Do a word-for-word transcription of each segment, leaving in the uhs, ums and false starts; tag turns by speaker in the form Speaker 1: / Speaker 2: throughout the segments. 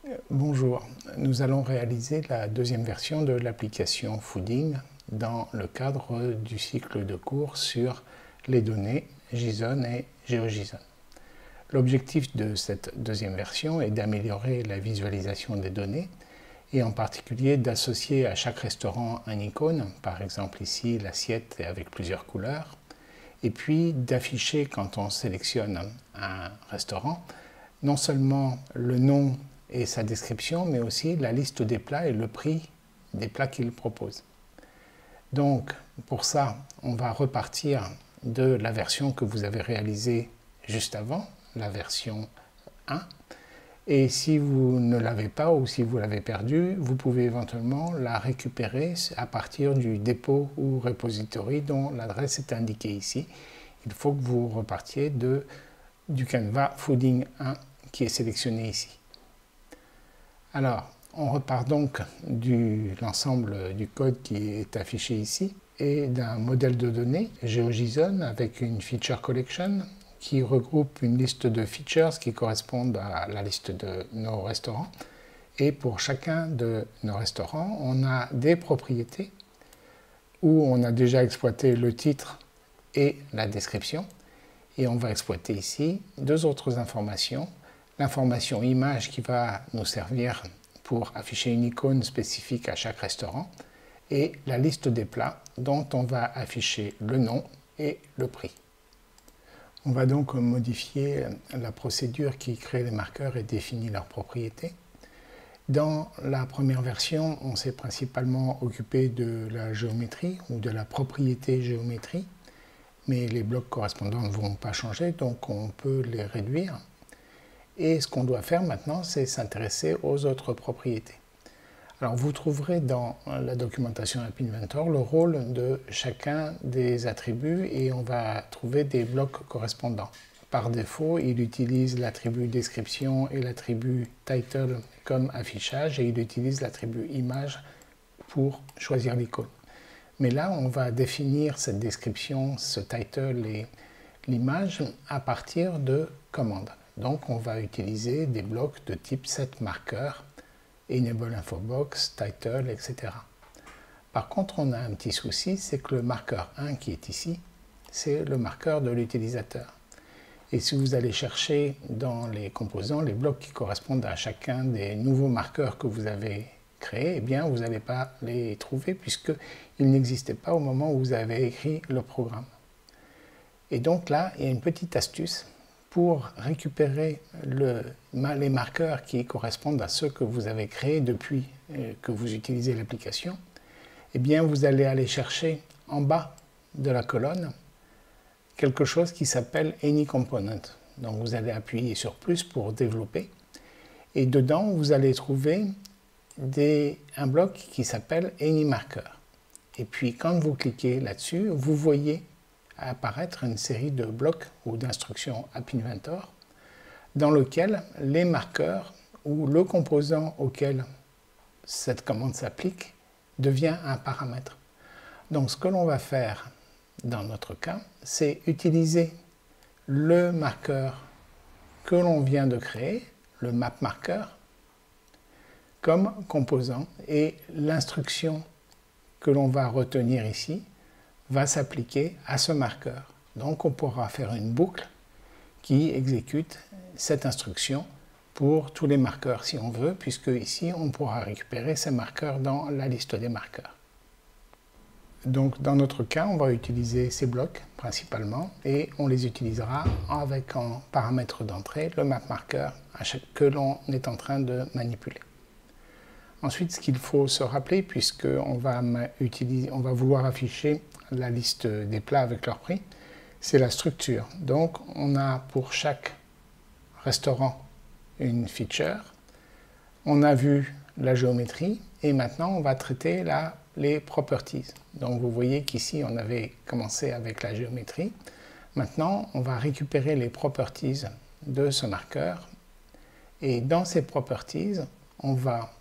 Speaker 1: Bonjour, nous allons réaliser la deuxième version de l'application Fooding dans le cadre du cycle de cours sur les données JSON et GeoJSON. L'objectif de cette deuxième version est d'améliorer la visualisation des données et en particulier d'associer à chaque restaurant un icône, par exemple ici l'assiette avec plusieurs couleurs, et puis d'afficher quand on sélectionne un restaurant non seulement le nom et sa description, mais aussi la liste des plats et le prix des plats qu'il propose. Donc, pour ça, on va repartir de la version que vous avez réalisée juste avant, la version un. Et si vous ne l'avez pas ou si vous l'avez perdue, vous pouvez éventuellement la récupérer à partir du dépôt ou repository dont l'adresse est indiquée ici. Il faut que vous repartiez de, du canevas Fooding un qui est sélectionné ici. Alors, on repart donc de l'ensemble du code qui est affiché ici et d'un modèle de données GeoJSON avec une feature collection qui regroupe une liste de features qui correspondent à la liste de nos restaurants. Et pour chacun de nos restaurants, on a des propriétés où on a déjà exploité le titre et la description. Et on va exploiter ici deux autres informations. L'information image qui va nous servir pour afficher une icône spécifique à chaque restaurant et la liste des plats dont on va afficher le nom et le prix. On va donc modifier la procédure qui crée les marqueurs et définit leurs propriétés. Dans la première version, on s'est principalement occupé de la géométrie ou de la propriété géométrie, mais les blocs correspondants ne vont pas changer, donc on peut les réduire. Et ce qu'on doit faire maintenant, c'est s'intéresser aux autres propriétés. Alors vous trouverez dans la documentation App Inventor le rôle de chacun des attributs et on va trouver des blocs correspondants. Par défaut, il utilise l'attribut description et l'attribut title comme affichage et il utilise l'attribut image pour choisir l'icône. Mais là, on va définir cette description, ce title et l'image à partir de commandes. Donc on va utiliser des blocs de type setMarker, enable infobox, title, et cetera. Par contre, on a un petit souci, c'est que le marqueur un qui est ici, c'est le marqueur de l'utilisateur. Et si vous allez chercher dans les composants les blocs qui correspondent à chacun des nouveaux marqueurs que vous avez créés, eh bien vous n'allez pas les trouver puisqu'ils n'existaient pas au moment où vous avez écrit le programme. Et donc là, il y a une petite astuce pour récupérer le, les marqueurs qui correspondent à ceux que vous avez créés depuis que vous utilisez l'application. Eh bien, vous allez aller chercher en bas de la colonne quelque chose qui s'appelle AnyComponent. Donc vous allez appuyer sur plus pour développer. Et dedans, vous allez trouver des, un bloc qui s'appelle AnyMarker. Et puis quand vous cliquez là-dessus, vous voyez apparaître une série de blocs ou d'instructions App Inventor dans lequel les marqueurs ou le composant auquel cette commande s'applique devient un paramètre. Donc ce que l'on va faire dans notre cas, c'est utiliser le marqueur que l'on vient de créer, le mapMarker, comme composant et l'instruction que l'on va retenir ici va s'appliquer à ce marqueur. Donc on pourra faire une boucle qui exécute cette instruction pour tous les marqueurs si on veut, puisque ici on pourra récupérer ces marqueurs dans la liste des marqueurs. Donc dans notre cas, on va utiliser ces blocs principalement et on les utilisera avec en paramètre d'entrée le mapMarker que l'on est en train de manipuler. Ensuite, ce qu'il faut se rappeler, puisqu'on va, utiliser, on va vouloir afficher la liste des plats avec leur prix, c'est la structure. Donc, on a pour chaque restaurant une feature. On a vu la géométrie et maintenant, on va traiter la, les properties. Donc, vous voyez qu'ici, on avait commencé avec la géométrie. Maintenant, on va récupérer les properties de ce marqueur et dans ces properties, on va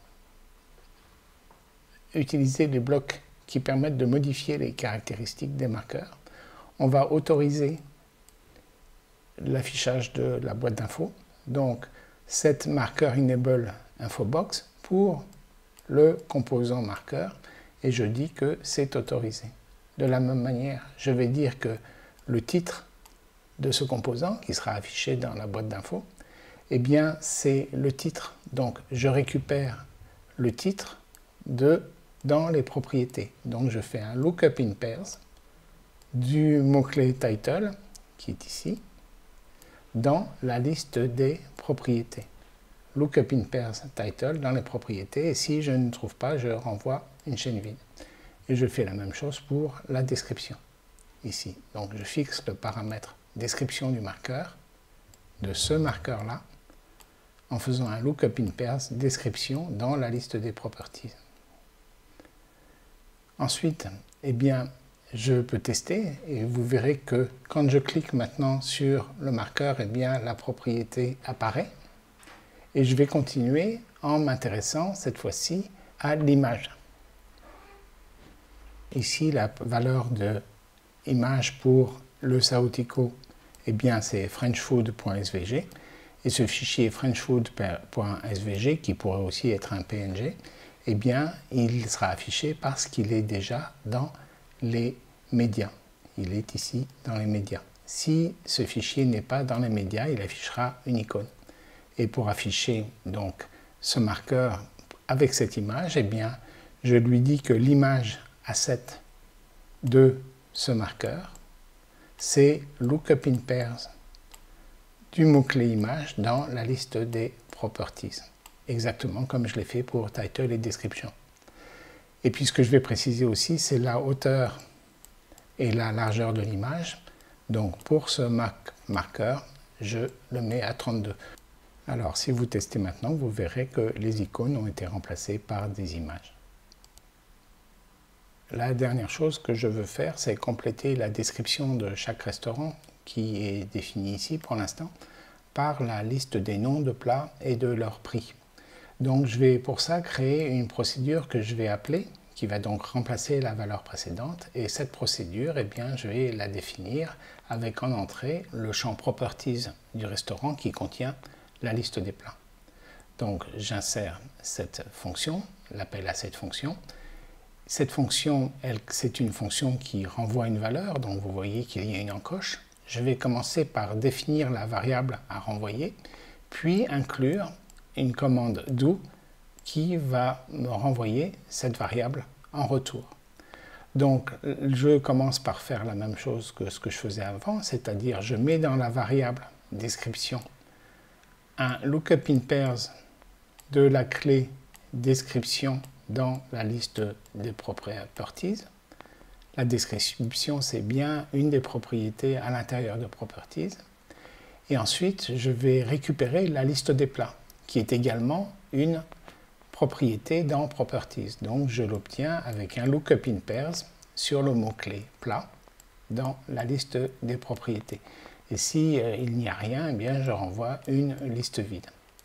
Speaker 1: utiliser les blocs qui permettent de modifier les caractéristiques des marqueurs. On va autoriser l'affichage de la boîte d'infos. Donc, cette marqueur enable infobox pour le composant marqueur et je dis que c'est autorisé. De la même manière, je vais dire que le titre de ce composant qui sera affiché dans la boîte d'infos, eh bien c'est le titre. Donc je récupère le titre de, dans les propriétés. Donc je fais un lookup in pairs du mot-clé title qui est ici dans la liste des propriétés. Lookup in pairs title dans les propriétés et si je ne trouve pas, je renvoie une chaîne vide. Et je fais la même chose pour la description ici. Donc je fixe le paramètre description du marqueur de ce marqueur là en faisant un lookup in pairs description dans la liste des properties. Ensuite, eh bien, je peux tester et vous verrez que quand je clique maintenant sur le marqueur, eh bien, la propriété apparaît. Et je vais continuer en m'intéressant cette fois-ci à l'image. Ici, la valeur de image pour le Saotico, eh bien, c'est frenchfood.svg. Et ce fichier frenchfood.svg, qui pourrait aussi être un P N G, eh bien, il sera affiché parce qu'il est déjà dans les médias. Il est ici dans les médias. Si ce fichier n'est pas dans les médias, il affichera une icône. Et pour afficher donc ce marqueur avec cette image, eh bien, je lui dis que l'image asset de ce marqueur, c'est lookup in pairs du mot-clé image dans la liste des properties. Exactement comme je l'ai fait pour title et description. Et puis ce que je vais préciser aussi, c'est la hauteur et la largeur de l'image. Donc pour ce marqueur, je le mets à trente-deux. Alors si vous testez maintenant, vous verrez que les icônes ont été remplacées par des images. La dernière chose que je veux faire, c'est compléter la description de chaque restaurant qui est définie ici pour l'instant par la liste des noms de plats et de leur prix. Donc je vais pour ça créer une procédure que je vais appeler, qui va donc remplacer la valeur précédente. Et cette procédure, eh bien, je vais la définir avec en entrée le champ Properties du restaurant qui contient la liste des plats. Donc j'insère cette fonction, l'appel à cette fonction. Cette fonction, c'est une fonction qui renvoie une valeur, donc vous voyez qu'il y a une encoche. Je vais commencer par définir la variable à renvoyer, puis inclure une commande do qui va me renvoyer cette variable en retour. Donc je commence par faire la même chose que ce que je faisais avant, c'est-à-dire je mets dans la variable description un lookup in pairs de la clé description dans la liste des properties. La description, c'est bien une des propriétés à l'intérieur de properties. Et ensuite, je vais récupérer la liste des plats, qui est également une propriété dans properties. Donc, je l'obtiens avec un lookup in pairs sur le mot-clé plat dans la liste des propriétés. Et si euh, il n'y a rien, eh bien, je renvoie une liste vide.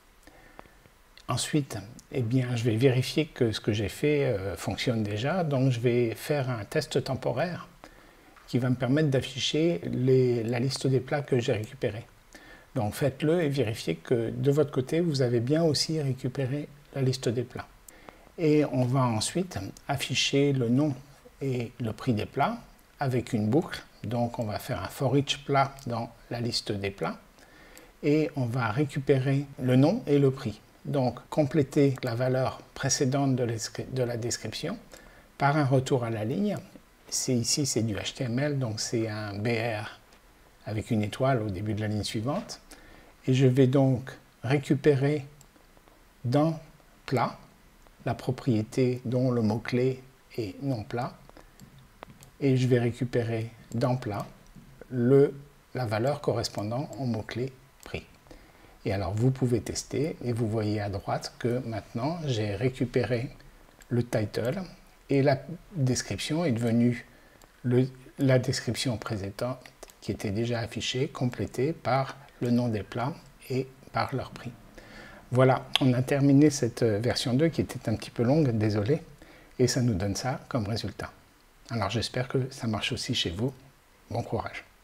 Speaker 1: Ensuite, eh bien, je vais vérifier que ce que j'ai fait euh, fonctionne déjà. Donc, je vais faire un test temporaire qui va me permettre d'afficher la liste des plats que j'ai récupérés. Donc, faites-le et vérifiez que de votre côté, vous avez bien aussi récupéré la liste des plats. Et on va ensuite afficher le nom et le prix des plats avec une boucle. Donc, on va faire un for each plat dans la liste des plats. Et on va récupérer le nom et le prix. Donc, compléter la valeur précédente de la description par un retour à la ligne. Ici, c'est du H T M L, donc c'est un B R avec une étoile au début de la ligne suivante. Et je vais donc récupérer dans plat la propriété dont le mot-clé est non plat. Et je vais récupérer dans plat le, la valeur correspondant au mot-clé prix. Et alors vous pouvez tester et vous voyez à droite que maintenant j'ai récupéré le title et la description est devenue le, la description précédente qui était déjà affichée, complétée par le nom des plats et par leur prix. Voilà, on a terminé cette version deux qui était un petit peu longue, désolé, et ça nous donne ça comme résultat. Alors j'espère que ça marche aussi chez vous. Bon courage.